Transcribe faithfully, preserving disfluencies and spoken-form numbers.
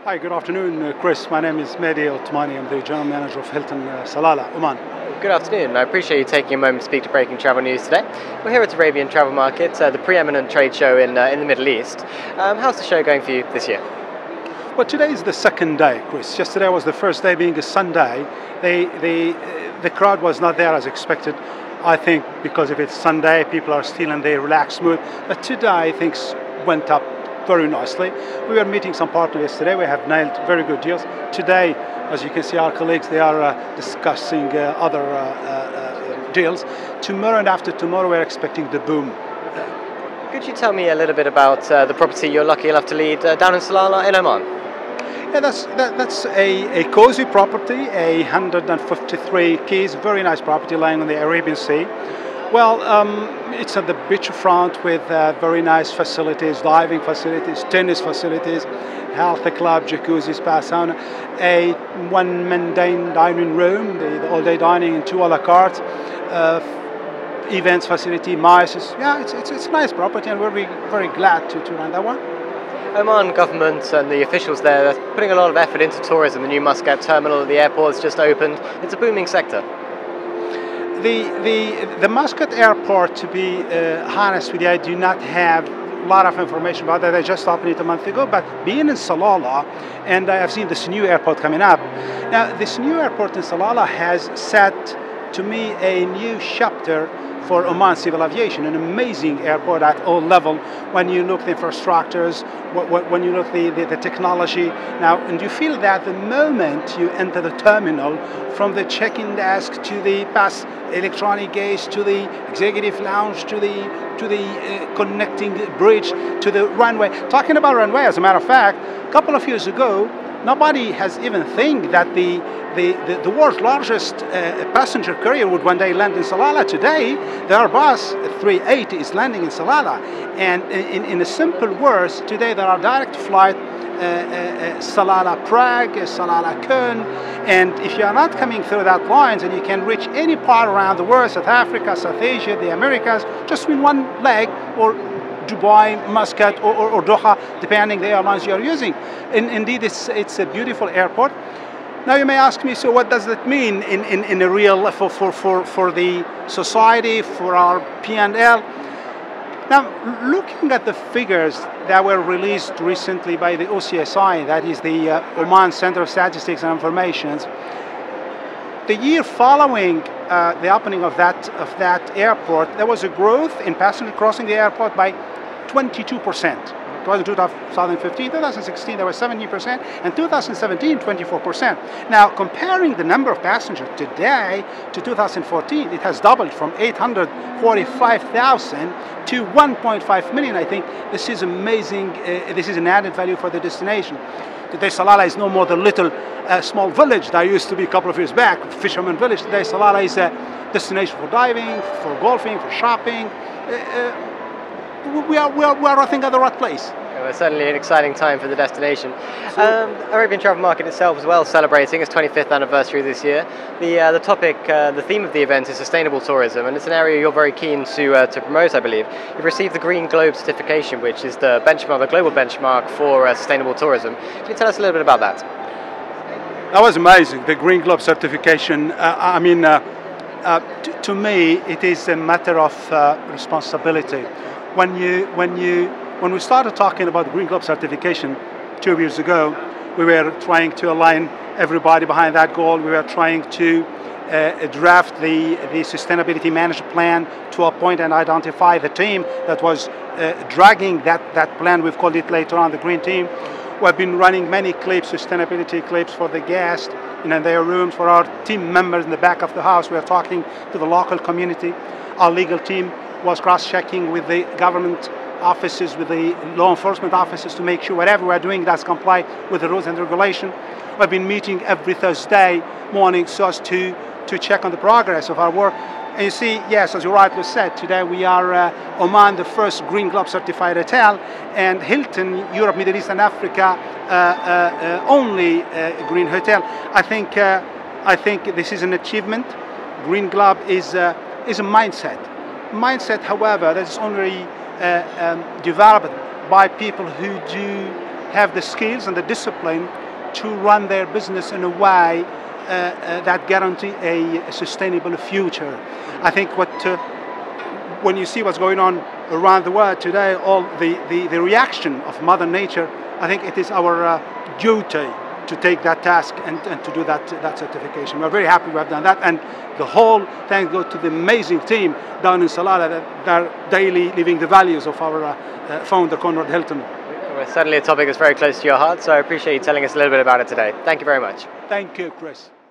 Hi, good afternoon, uh, Chris. My name is Mehdi Otmani. I'm the General Manager of Hilton uh, Salalah, Oman. Good afternoon. I appreciate you taking a moment to speak to Breaking Travel News today. We're here at Arabian Travel Market, uh, the preeminent trade show in, uh, in the Middle East. Um, how's the show going for you this year? Well, today is the second day, Chris. Yesterday was the first day, being a Sunday. They, they, uh, the crowd was not there as expected. I think because if it's Sunday, people are still in their relaxed mood. But today, things went up very nicely. We were meeting some partners yesterday. We have nailed very good deals. Today, as you can see, our colleagues, they are uh, discussing uh, other uh, uh, deals. Tomorrow and after tomorrow, we're expecting the boom. Could you tell me a little bit about uh, the property you're lucky enough to lead uh, down in Salalah in Oman? Yeah, that's that, that's a, a cozy property, a one hundred fifty-three keys, very nice property lying on the Arabian Sea. Well, um, it's at the beachfront with uh, very nice facilities, diving facilities, tennis facilities, healthy club, jacuzzi, spa, sauna, a one mundane dining room, the, the all-day dining, and two a la carte, uh, events facility, mice. Yeah, it's, it's, it's a nice property, and we're very, very glad to, to run that one. Oman government and the officials there are putting a lot of effort into tourism. The new Muscat terminal at the airport has just opened. It's a booming sector. The, the, the Muscat airport, to be uh, honest with you, I do not have a lot of information about that. I just opened it a month ago, but being in Salalah, and I have seen this new airport coming up. Now, this new airport in Salalah has set, to me, a new chapter for Oman Civil Aviation, an amazing airport at all levels. When you look at the infrastructures, when you look at the, the, the technology. Now, and you feel that the moment you enter the terminal, from the check-in desk to the pass electronic gates to the executive lounge to the to the uh, connecting bridge to the runway. Talking about runway, as a matter of fact, a couple of years ago, nobody has even think that the the, the, the world's largest uh, passenger carrier would one day land in Salalah. Today, the Airbus three eighty is landing in Salalah. And in, in a simple words, today there are direct flight uh, uh, uh, Salalah Prague, Salalah Köln. And if you are not coming through that lines, and you can reach any part around the world, South Africa, South Asia, the Americas, just with one leg, or Dubai, Muscat, or, or, or Doha, depending the airlines you are using. And indeed, it's, it's a beautiful airport. Now you may ask me, so what does that mean in, in, in a real, for, for, for, for the society, for our P and L? Now, looking at the figures that were released recently by the O C S I, that is the uh, Oman Center of Statistics and Information, the year following uh, the opening of that, of that airport, there was a growth in passengers crossing the airport by twenty-two percent. It was in two thousand fifteen, two thousand sixteen, there was seventeen percent, and two thousand seventeen, twenty-four percent. Now, comparing the number of passengers today to two thousand fourteen, it has doubled from eight hundred forty-five thousand to one point five million. I think this is amazing. Uh, this is an added value for the destination. Today, Salalah is no more the little uh, small village that used to be a couple of years back, fisherman village. Today, Salalah is a destination for diving, for golfing, for shopping. Uh, uh, We are, we, are, we are, I think, at the right place. Well, it's certainly an exciting time for the destination. So, um, Arabian Travel Market itself as well, celebrating its twenty-fifth anniversary this year. The uh, the topic, uh, the theme of the event is sustainable tourism, and it's an area you're very keen to uh, to promote, I believe. You've received the Green Globe certification, which is the benchmark, the global benchmark for uh, sustainable tourism. Can you tell us a little bit about that? That was amazing, the Green Globe certification. Uh, I mean, uh, uh, to me, it is a matter of uh, responsibility. When you, when you, when we started talking about Green Globe certification two years ago, we were trying to align everybody behind that goal. We were trying to uh, draft the, the sustainability management plan to appoint and identify the team that was uh, dragging that, that plan. We've called it later on the Green Team. We've been running many clips, sustainability clips for the guests in their rooms, for our team members in the back of the house. We are talking to the local community. Our legal team was cross-checking with the government offices, with the law enforcement offices, to make sure whatever we're doing does comply with the rules and regulation. We've been meeting every Thursday morning so as to, to check on the progress of our work. And you see, yes, as you rightly said, today we are uh, Oman, the first Green Globe certified hotel, and Hilton, Europe, Middle East and Africa, uh, uh, uh, only uh, green hotel. I think, uh, I think this is an achievement. Green Globe is, uh, is a mindset. Mindset, however, that is only uh, um, developed by people who do have the skills and the discipline to run their business in a way uh, uh, that guarantee a, a sustainable future. I think what uh, when you see what's going on around the world today, all the, the, the reaction of Mother Nature, I think it is our uh, duty to take that task and, and to do that, that certification. We're very happy we have done that, and the whole thanks go to the amazing team down in Salalah that are daily living the values of our uh, uh, founder, Conrad Hilton. Well, certainly a topic that's very close to your heart, so I appreciate you telling us a little bit about it today. Thank you very much. Thank you, Chris.